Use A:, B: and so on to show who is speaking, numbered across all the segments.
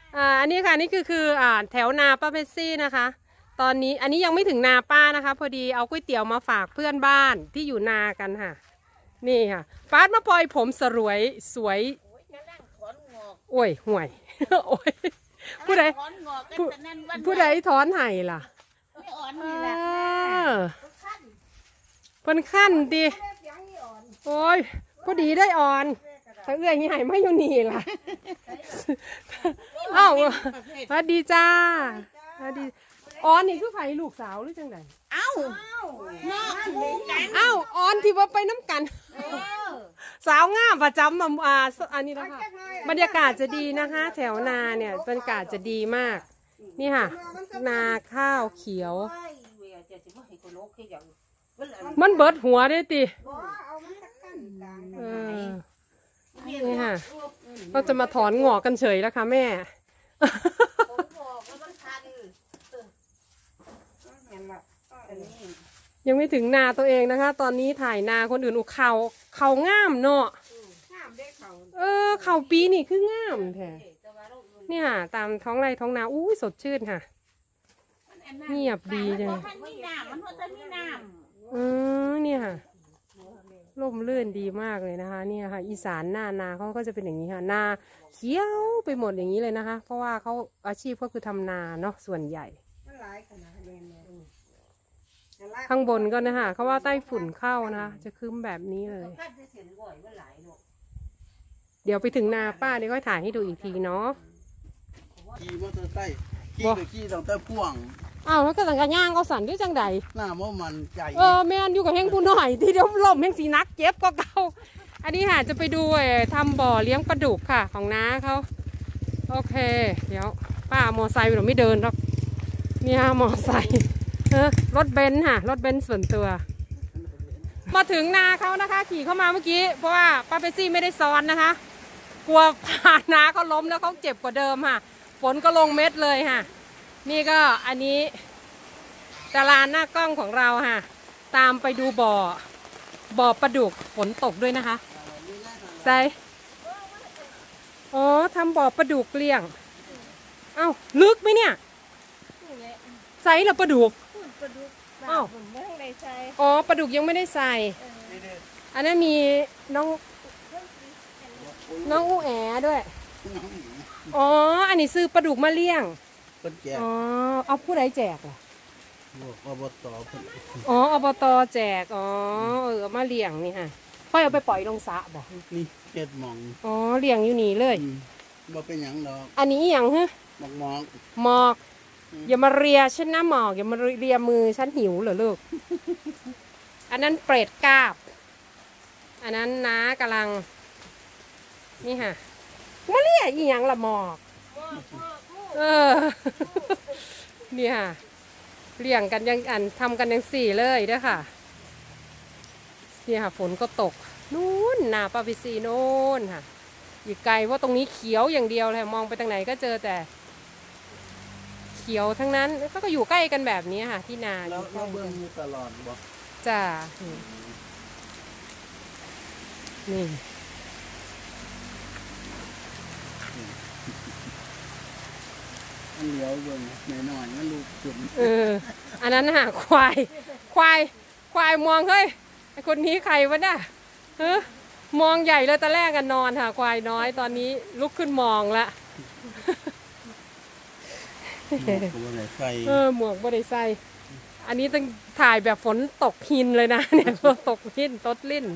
A: อันนี้ค่ะนี่คือแถวนาป้าเพชซี่นะคะตอนนี้อันนี้ยังไม่ถึงนาป้านะคะพอดีเอาก๋วยเตี๋ยวมาฝากเพื่อนบ้านที่อยู่นากันค่ะนี่ค่ะป้ามาปล่อยผมสวยสวยโอ้ยห่วยโอ้ยผู้ใดถอนไห้ล่ะเพิ่นขั้นดิโอ้ยพอดีได้อ่อนแต่เอื้อยนี่ไห้ไม่อยู่นี่ล่ะอ้าวสวัสดีจ้าสวัสดีอ่อนนี่คือไผ่ลูกสาวหรือจังไดเอ้าอ่อนที่ว่าไปน้ำกันสาวงามประจำอันนี้นะคะบรรยากาศจะดีนะคะแถวนาเนี่ยบรรยากาศจะดีมากนี่ค่ะนาข้าวเขียวมันเบิดหัวได้ตินี่ค่ะเราจะมาถอนหงอกกันเฉยแล้วค่ะแม่ยังไม่ถึงนาตัวเองนะคะตอนนี้ถ่ายนาคนอื่นเขาง่ามเนาะเขาปีนี่คือง่ามแท้นี่ค่ะตามท้องไร่ท้องนาอุ้ยสดชื่นค่ะเงียบดีจังนี่ค่ะร่มรื่นดีมากเลยนะคะนี่ค่ะอีสานนาเขาก็จะเป็นอย่างนี้ค่ะนาเขียวไปหมดอย่างนี้เลยนะคะเพราะว่าเขาอาชีพก็คือทำนาเนาะส่วนใหญ่ข้างบนก็นะคะเขาว่าใต้ฝุ่นเข้านะจะคึ้มแบบนี้เลยเดี๋ยวไปถึงนาป้าเดี๋ยวค่อยถ่ายให้ดูอีกทีเนาะ
B: ขี่มอเตอร์ไซค์ขี่ตั้งแต่พ่วง
A: อ้าวแล้วก็สังกัดย่างเขาสั่นด้วยจังใด
B: หน้ามันใจ
A: แม่นอยู่กับเฮงผู้หน่อยที่เดี๋ยวล่มเฮงสีนักเจ็บก็เก่าอันนี้ค่ะจะไปดูทำบ่อเลี้ยงปลาดุกค่ะของน้าเขาโอเคเดี๋ยวป้ามอไซค์เราไม่เดินหรอกเนี่ยมอไซค์รถเบนซ์ค่ะรถเบนซ์ส่วนตัวมาถึงนาเขานะคะขี่เข้ามาเมื่อกี้เพราะว่าป้าเปซี่ไม่ได้ซ้อนนะคะกลัวพานาเขาล้มแล้วเขาเจ็บกว่าเดิมค่ะฝนก็ลงเม็ดเลยค่ะนี่ก็อันนี้ตารางหน้ากล้องของเราค่ะตามไปดูบ่อปลาดุกฝนตกด้วยนะคะใส่อ๋อทำบ่อปลาดุกเลี้ยงเอ้าลึกไหมเนี่ยใส่หรอปลาดุกอ้าวอ๋อปลาดุกยังไม่ได้ใส่อันนั้นมีน้องอูแอด้วยอ๋ออันนี้ซื้อปลาดุกมาเลี้ยงอ๋อเอาผู้ใดแจกล่ะ
B: อบต.
A: อ๋ออบต.แจกอ๋อมาเลี้ยงนี่ค่ะค่อยเอาไปปล่อยลงสระบ่
B: นี่เจ็ดหมอง
A: อ๋อเลี้ยงอยู่นี่เลย
B: บ่เป็นหยังดอก
A: อันนี้อย่างฮะหมอกอย่ามาเรียฉันนะหมอกอย่ามาเรียมือฉันหิวเหรอลูกอันนั้นเปรตกาบอันนั้นน้ากำลังนี่ค่ะมาเรียอีหยังละหมอกนี่ค่ะเลี้ยงกันยังทำกันยังสี่เลยด้วยค่ะนี่ค่ะฝนก็ตกนู่นนาป้าพิซีโน่นค่ะอยู่ไกลเพราะตรงนี้เขียวอย่างเดียวเลยมองไปทางไหนก็เจอแต่เขียวทั้งนั้นเขาก็อยู่ใกล้กันแบบนี้ค่ะที่นา
B: แล้วเบื้องอยู่ตลอดบ่
A: จ้านี่
B: มันเลี้ยวเบิ่งหน่อยมันลูกจุ่ม
A: อันนั้นน่ะควายมองเฮ้ยไอคนนี้ใครวะเนี่ยมองใหญ่เลยตอนแรกกันนอนค่ะควายน้อยตอนนี้ลุกขึ้นมองละหมวกบ่ได้ใส่อันนี้ต้องถ่ายแบบฝนตกหินเลยนะเนี่ยฝนตกหินตดลิ้น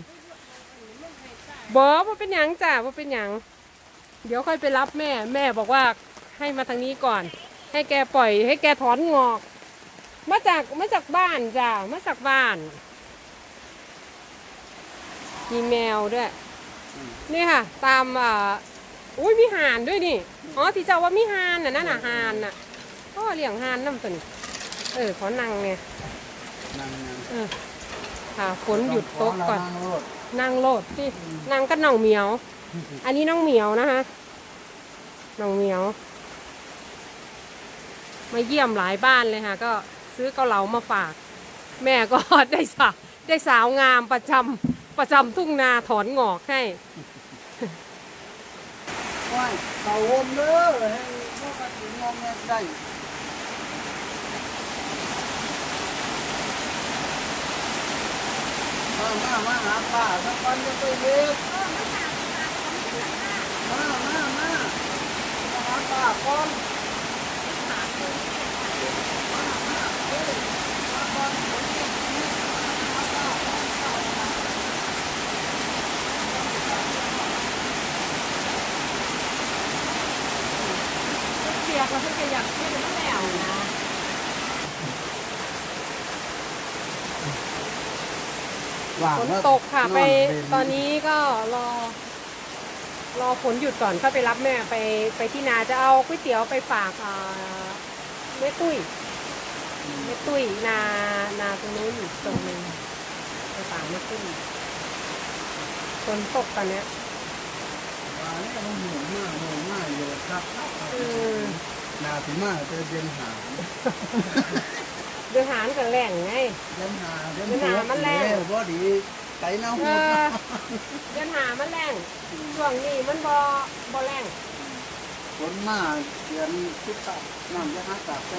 A: บอกว่าเป็นหยังจ้าว่าเป็นหยังเดี๋ยวค่อยไปรับแม่บอกว่าให้มาทางนี้ก่อนให้แกปล่อยให้แกถอนงอกมาจากบ้านจ้ามาจากบ้านมีแมวด้วยนี่ค่ะตามอุ้ยมีห่านด้วยนี่อ๋อที่เจ้าว่ามีห่านน่ะนั่นน่ะห่านน่ะก็เลี้ยงห่านน้ำตัวนี้ขอนั่งเนี่ยค่ะฝนหยุดโต๊ะก่อนนั่งโลดที่นั่งก็น้องเหมียวอันนี้น้องเหมียวนะคะน้องเหมียวมาเยี่ยมหลายบ้านเลยค่ะก็ซื้อเกาเหลามาฝากแม่ก็ได้สาวงามประจำทุ่งนาถอนงอกให้
B: ว่าเขาอมเด้อ 2เมตรได้มาหาป้าสักวันจะไปเฮ็ดมาหาป้าก่อน
A: เปียกเราเพิ่งจะอยากให้เป็นน้ำแล้วนะ ฝนตกค่ะไปตอนนี้ก็รอฝนหยุดก่อนเข้าไปรับแม่ไปที่นาจะเอาก๋วยเตี๋ยวไปฝากแม่ตุ้ยนาตรงนู้นอีกตรงนึงไปฝากแม่ตุ้ยฝนตกตอนเนี้ย
B: ว่าเนี่ยมันหมุนมากเลยครับนาสิมาจะเดินหา
A: เดือหารกันแหล่งไง
B: เดินหา
A: มันแรง
B: บ่ดีไก่เน่าหมด
A: เดือนหามันแรงช่วงนี้มันบ่แรง
B: ฝนมาเดือนพุทธน้ำจะหาตาก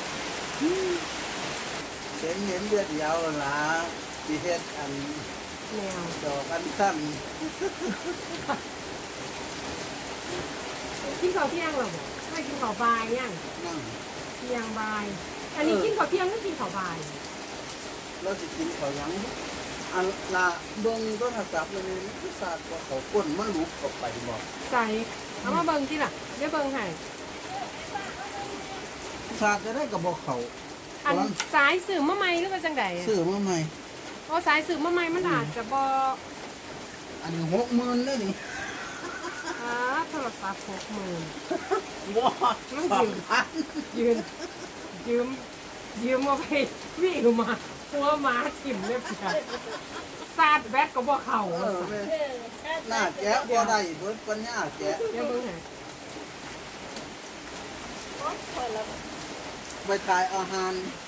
B: เห็นเดือดยาวละที่เฮ็ดอัน
A: แนว
B: ดอกอันสั้น
A: กินข้าวเที่ยงหรอไม่กินข้าวบ่ายยัง
B: นั่ง
A: เที่ยงบ่ายอันนี้กินข้าวเที่ยงหรือกินข้าวบ่าย
B: แล้วสิกินข้าวหยังอันละเบิ่งต้นหักจับเลยนี่คือศาสตร์ว่าเขาก้นมันลุกออกไปบ่
A: ใส่เอามาเบิ่งที่ล่ะเดี๋ยวเบิ่งให้
B: ศาสตร์จะได้กับบ่เขา
A: อันสายสื่อมะไม้หรือว่าจังใด
B: ซื้อมาใหม่
A: เพราะสายสื่อมะไม้มันอาจจะบ่
B: อันนี้60,000เลยนี่
A: โทรศัพท์60,000
B: บ่ 2,000
A: ยืมมาไปวิ่งลงมาหัวหมาถิ่มเรียบร้อยซาดแบตก็บ่เข้า
B: หน้าแกะบ่ได้เบิดปัญญาแกะ
A: เดี๋ยวเบิ่งให้
B: ไปขายอาหาร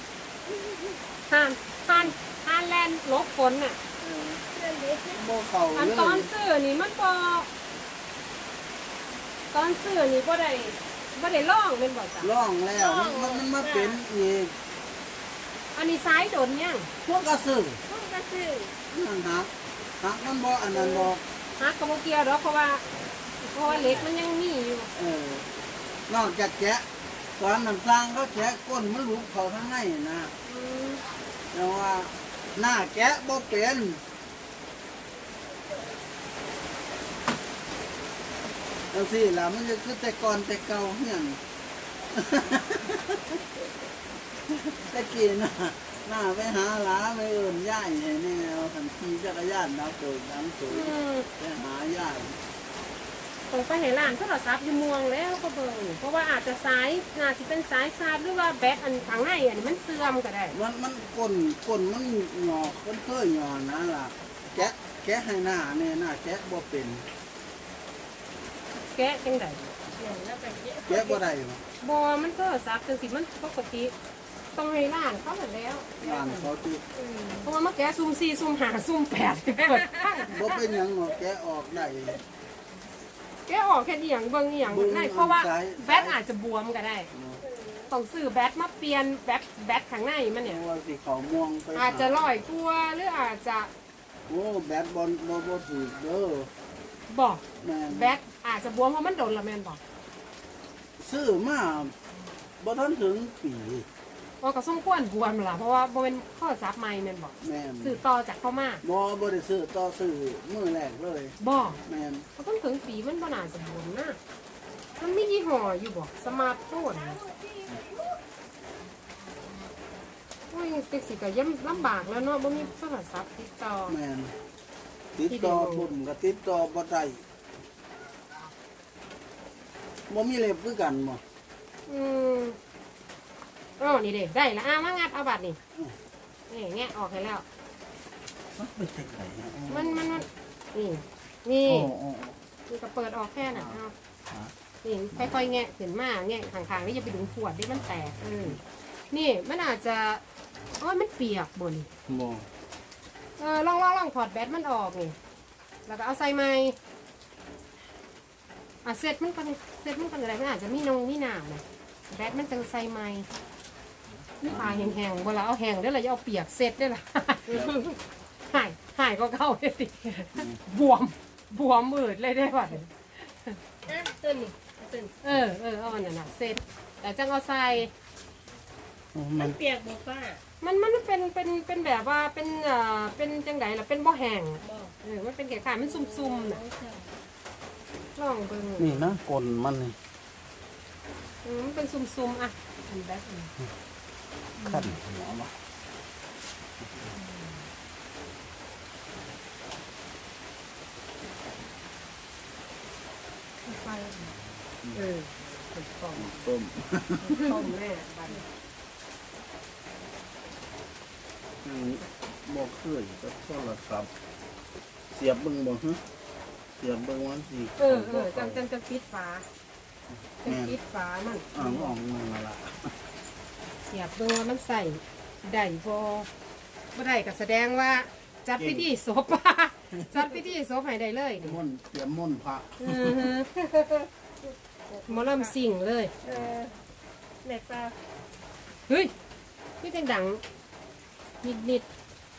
A: ห่านแลนลบฝนน่ะ
B: บ่เข้า
A: อัน
B: เลย
A: ตอนซื้อนี่มันบ่ตอนซื้อนี่บ่ได้ลองเป็นบ่จ้ะ
B: ร้องแล้วมันมาเป็นอีก
A: อันนี้สายโดนยัง
B: พวกกระสือ
A: ก็ซื้อ
B: นั่นหักมันบ่อันนั้นบ่
A: ฮักก็บ่เกี่ยวดอกเพราะว่าเหล็กมันยังมีอยู่
B: นอกจากแกะตอนน้ำสร้างเขาแกะก้นมันลุกเขาทั้งในนะแต่ว่าหน้าแกะบ่เป็นจังซี่ล่ะมันจะคือแต่ก่อนแต่เก่าเฮียน ตะกี้น่ะหน้าไปหาหลาไปเอิ้นย่ายให้แน่เอาคันขี่จักรยานดาวโตดังโตไปหาย่าย
A: ตรงไปให้ร้านโทรศัพท์อยู่ม่วงแล้วก็เบิ่งเพราะว่าอาจจะสายน่าสิเป็นสายชาร์จหรือว่าแบตอันข้างในอันนี้มันเสื่อมก็ได้
B: มันก้นมันงอกมันเคยงอนะล่ะแกะให้หน้าเนี่ยหน้าแกะบ่เป็น
A: แกะจังได๋
B: แกะบ่ได้บ่
A: บ่มันโทรศัพท์จังสิมันปกติต้องให้ร้านเขาหมดแล้ว
B: บ้านเขาที่
A: เพราะว่ามาแกะซุ่ม4ซุ่ม5ซุ่ม8เปิดข้าง
B: บ่เป็นหยังหรอกแกะออกได้
A: แกะออกแค่อีหยังเบิ่งอีหยังได้เพราะว่าแบตอาจจะบวมก็ได้ต้องซื้อแบตมาเปลี่ยนแบตข้างในมัน
B: เพ
A: เนี่ย
B: ราะว่าสิเขาม่วงไป
A: อาจจะร้อยกว่าหรืออาจจะ
B: โอ้แบตบ่ถูกเด้อ
A: บอก
B: แม่น
A: แบตอาจจะบวมเพราะมันโดนละแม่นบอก
B: ซื้อมาบ่ทันถึงปี
A: ว่าก็สมควรบวมล่ะเพราะว่าบ่เป็นข้อซับใหม่แม่นบอก
B: แม่น
A: สื่อต่อจากเข้ามา
B: บ่ได้ซื้อต่อซื้อมื้อแรกเลย
A: บอก
B: แม่น
A: เขาต้องถึงปีมันบ่น่าจะบวมนะมันมียี่ห้ออยู่บอกสมาร์ทโฟนโอ้ยเป็นสิก็ย่ำลำบากแล้วเนาะบ่มีโทรศัพท์ติดต่อ
B: แม่นติดต่อบุญก็ติดต่อบ่ได้บ่มีเล็บคือกันบ่
A: อ๋อนี่เด้ได้ละมางัดเอาบัตรนี่นี่แงะออกให้แล้ว
B: มันเป็นจังไดนะ
A: มันนี่
B: โอ้
A: นี่ก็เปิดออกแค่น่ะเอานี่ค่อยๆแงะขึ้นมาแงะข้างๆนี่อย่าไปดึงขวดดิมันแตกนี่มันอาจจะมันเปียกบน
B: บ่
A: ลองถอดแบตมันออกนี่แล้วก็เอาใส่ไม้เสร็จมันกันอะไรมันอาจจะมีนงมีหนามนะแบตมันจังใส่ไม้นี่ปลาแห้งๆเวลาเอาแห้งได้เลยเอาเปียกเสร็จได้ละหายก็เข้าเลยสิบวมมืดเลยได้ป่ะตื่นนี่ตื่นเอาอันนั้นนะเสร็จแต่จังเอาใส่
C: มันเปียกบ่ป้า
A: มันเป็นแบบว่าเป็นจังไดล่ะเป็นบ่แห้งมันเป็นแข็งๆมันซุ่มๆน่ะลองเบิ่ง
B: นี่นะกลนมันนี่
A: มันเป็นซุ่มๆอ่ะอันแบบนี้
B: ขั้นหัวมา
A: ไฟเป็นต้มแม่บัน
B: บอกเคยก็โทรศัพท์เสียบเบิ่งบ่ฮะเสียบเบิ่งวันสิ
A: จังปิดฝาปิดฝามัน
B: ออกมาละ
A: เสียบเบิ่งว่ามันใส่ได้บ่ได้ก็แสดงว่าจัดพิธีศพจัดพิธีศพให้ได้เลย
B: ม่นเตรียมม่นพระ
A: หมอลำสิ่งเลย
C: เล็กป้า
A: เฮ้ยนี่เสียงดังนิด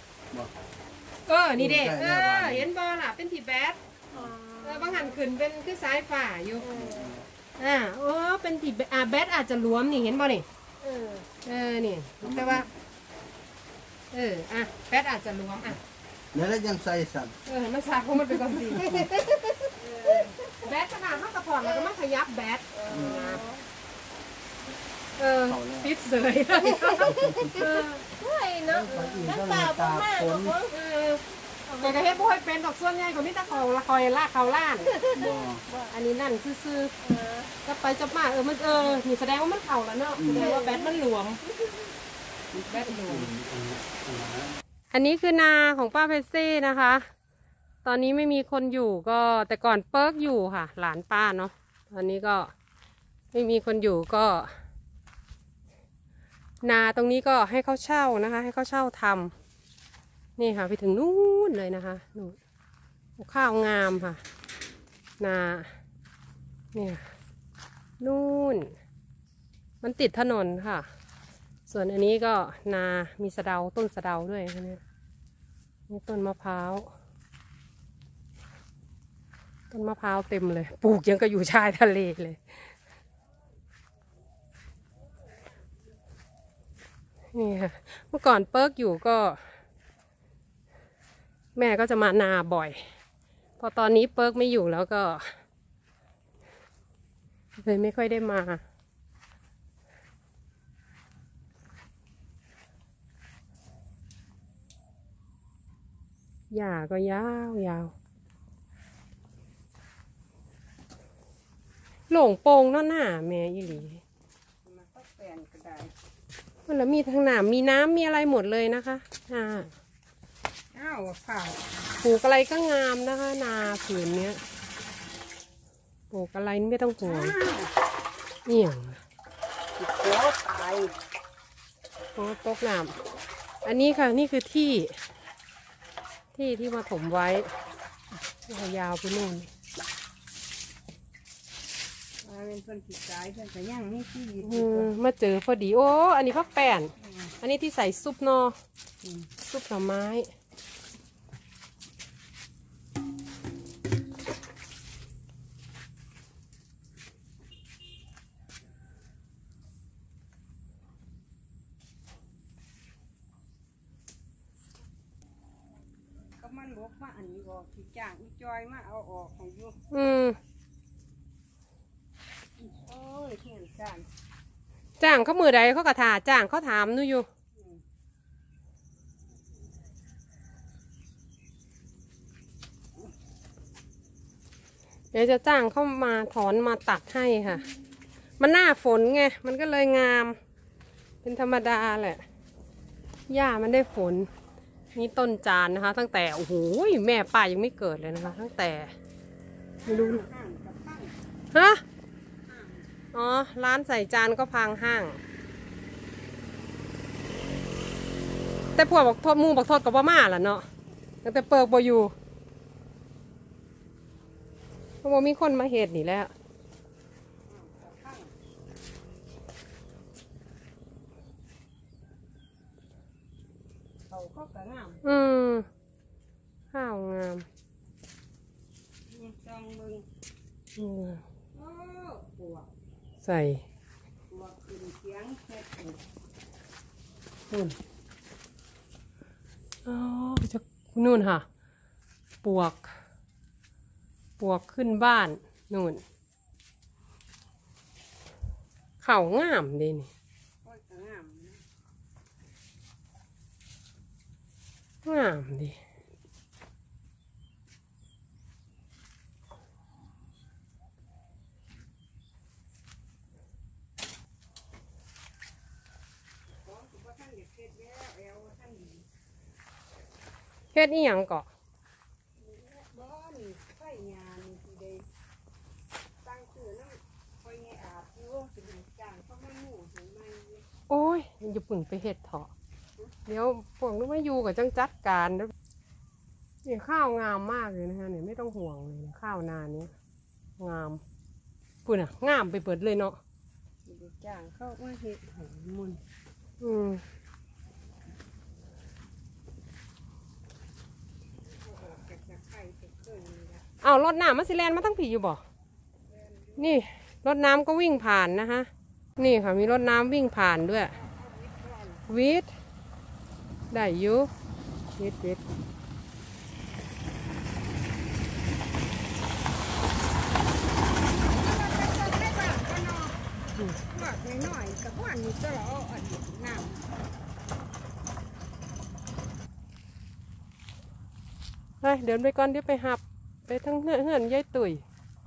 A: นี่เด็กเห็นบอลล่ะเป็นที่แบดบางหันขึ้นเป็นคือสายฝ่าอยู่เป็นที่แบดอาจจะหลวมนี่เห็นบอลนี่นี่แต่ว่าแบดอาจจะหลวม
B: เดี๋ยวแล้วยังใส่สั่น
A: มันสาเพราะมันเป็นความจริงแบดขนาดมากกระพอนแล้วก็มาขยับแบดปิดเสยเลย
C: ใช่เนาะน้ำตาบ่มาก
A: แต่ก็เฮ็ดบ่ให้เป็นดอกส่วนใหญ่ก็มีแต่เขาละคอยล่าเขาล้านอันนี้นั่นซื่อๆจะไปจะมามันนี่แสดงว่ามันเข่าแล้วเนาะแสดงว่าแบตมันหลวมแบตหลวมอันนี้คือนาของป้าเพชซี่นะคะตอนนี้ไม่มีคนอยู่ก็แต่ก่อนเปิร์กอยู่ค่ะหลานป้าเนาะตอนนี้ก็ไม่มีคนอยู่ก็นาตรงนี้ก็ให้เขาเช่านะคะให้เขาเช่าทำนี่ค่ะไปถึงนู้นเลยนะคะนู่นข้าวงามค่ะนาเนี่ยนู่นมันติดถนนค่ะส่วนอันนี้ก็นามีสะเดาต้นสะเดาด้วยค่ะเนี่ยนี่ต้นมะพร้าวต้นมะพร้าวเต็มเลยปลูกยังก็อยู่ชายทะเลเลยนี่ค่ะเมื่อก่อนเปิร์กอยู่ก็แม่ก็จะมานาบ่อยพอตอนนี้เปิร์กไม่อยู่แล้วก็เลยไม่ค่อยได้มาหญ้าก็ยาวหลงโป่งเนาะหน้าแม่ยี่หลีมันแล้วมีทั้งหนามมีน้ำมีอะไรหมดเลยนะคะค่ะปลูกอะไรก็งามนะคะนาผืนเนี้ยปลูกอะไรไม่ต้องห่วงเนี่ยโอ้ตกน้ำอันนี้ค่ะนี่คือที่มาถมไว้ยาวไปนู่น
C: เป็นคนติดใจเพื่อนแต่ยังไม่ที่
A: มาเจอพอดีโอ้อันนี้พักแป้นอันนี้ที่ใส่ซุปนอซุปหน่อไม้
C: ก็มันบอกว่าอันนี้บอกที่จ้างอีจอยมาเอาออกของยู
A: จ้างเขามือใดเขากระถาจ้างเขาถามนู่อยู่เดี๋ยวจะจ้างเข้ามาถอนมาตัดให้ค่ะมันหน้าฝนไงมันก็เลยงามเป็นธรรมดาแหละหญ้ามันได้ฝนนี่ต้นจานนะคะตั้งแต่โอ้โหแม่ป้ายังไม่เกิดเลยนะคะตั้งแต่ไม่รู้ฮะอ๋อร้านใส่จานก็พังห้างแต่พวกบอกทอดมูบอกทอดกับว่าม่าล่ะเนาะแต่เปิกบ่อยู่เพราะว่ามีคนมาเหตุนี่แล้ว
C: เขาก็กระงาม
A: ข้าวงาม
C: จองมึง
A: อืม
C: โอ้ปวก
A: ใส่
C: ปวกขึ้นเสียงแค่ปวก
A: นู่นอ๋อจะนู่นค่ะ ปวกขึ้นบ้านนู่นข้าวงามดีนี่
C: ก็กระงามนะ
A: งามดี
C: ของสุภาพท่านเด็กเฮ็ดแล้วแอลท่านดี
A: เฮ็ดอีหยังเกาะ
C: บ่มีไฟงานที่ได้ตั้งชื่อน้ำคอยไงอาบอยู่ถึงจ้างเขามาหมู่ถึงไม่
A: โอ้ยมันจะปึ่งไปเฮ็ดเถาะเดี๋ยวพวกนู้นมาอยู่กับจังจัดการเด้อนี่ข้าวงามมากเลยนะคะเนี่ยไม่ต้องห่วงเลยนะข้าวนาเนี้ยงามปุ่นอ่ะงามไปเปิดเลยเนาะ
C: ได้จ้างเขามาเฮ็ดให้มุน
A: อืม
C: ออกจากไข่จากเครื่องนี่ละ
A: เอารถน้ำมาสิแลนมาตั้งผีอยู่บ่นี่รถน้ำก็วิ่งผ่านนะคะนี่ค่ะมีรถน้ำวิ่งผ่านด้วยวิทย์ได้อยู่วิทย์
C: บาดหน่อยๆกับว่านนี่ก็เอาอันนี้น้ำ
A: ไปเดินไปก่อนเดี๋ยวไปหับไปทั้งเฮือนยายตุ๋ย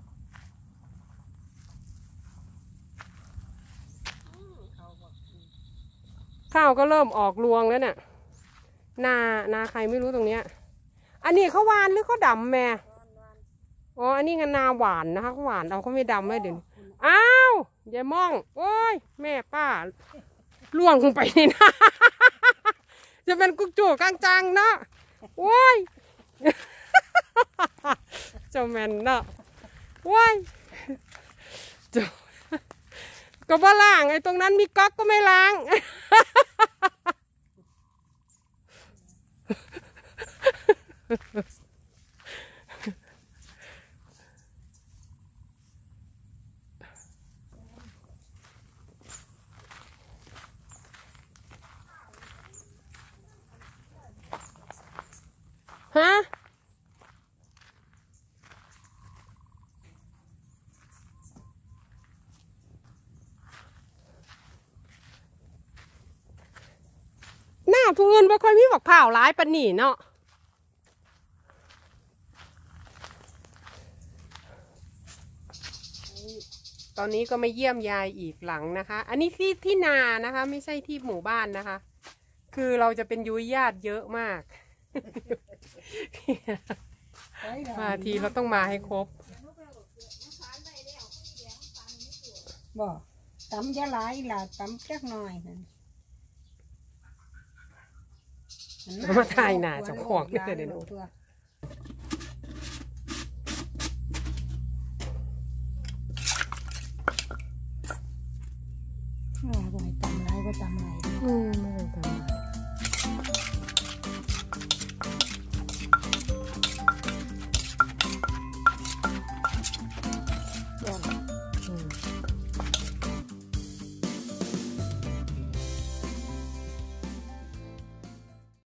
A: ข้าวก็เริ่มออกรวงแล้วเนี่ยนาใครไม่รู้ตรงเนี้ยอันนี้เขาหวานหรือเขาดำแม่อ๋ออันนี้งานนาหวานนะคะเขาหวานเอาเขาไม่ดำเลยเดี๋ยวนี้อ้าวอย่ามองโอ้ยแม่ป้าล่วงลงไปนี่นะ จะเป็นกุ๊กจู่กลางจังเนาะโอ้ย เจ้าแมนเนาะว้ายเจ้าก็บ่ล้างไอ้ตรงนั้นมีก๊อกก็ไม่ล้าง ฮะหน้าทุกเงินบ่ค่อยมีบักเผาวร้ายปานนี่เนาะตอนนี้ก็มาเยี่ยมยายอีกหลังนะคะ อันนี้ที่นานะคะ ไม่ใช่ที่หมู่บ้านนะคะ คือเราจะเป็นยุ้ยญาติเยอะมาก มาทีเราต้องมาให้ครบ
C: บ่ตำจะหลายล่ะตำจักหน่อยนั่น
A: มาถ่ายหน้าเจ้าของนี่เดี๋ยวดู
C: บ่ให้ตำหลายก็ตำหลาย
A: ไม่ต้องทำ